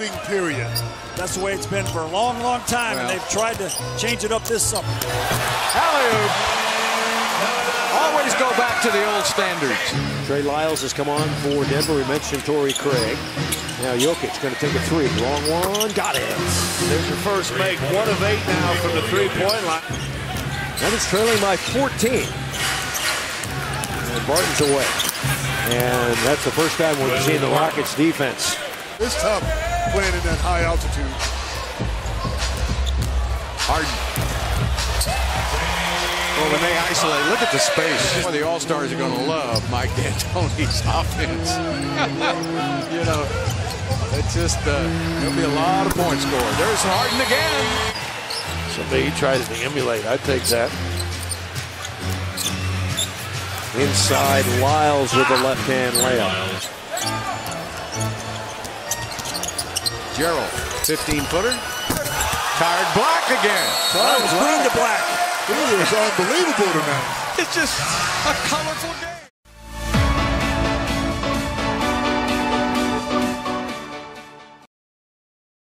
period. That's the way it's been for a long, long time, and they've tried to change it up this summer. Alley-oop. Always go back to the old standards. Trey Lyles has come on for Denver. We mentioned Torrey Craig. Now Jokic going to take a three. Long one. Got it. There's your first make. 1 of 8 now from the three-point line. Nuggets trailing by 14. And Barton's away. And that's the first time we've seen the Rockets defense. It's tough playing in that high altitude. Harden. Well, when they isolate, look at the space. Well, the All-Stars are going to love Mike D'Antoni's offense. You know, it's just, there'll be a lot of points scored. There's Harden again. Something he tries to emulate. I'd take that. Inside, Lyles with the left-hand layup. Gerald, 15-footer. Tired Black again. Green to black. It is unbelievable tonight. It's just a colorful game.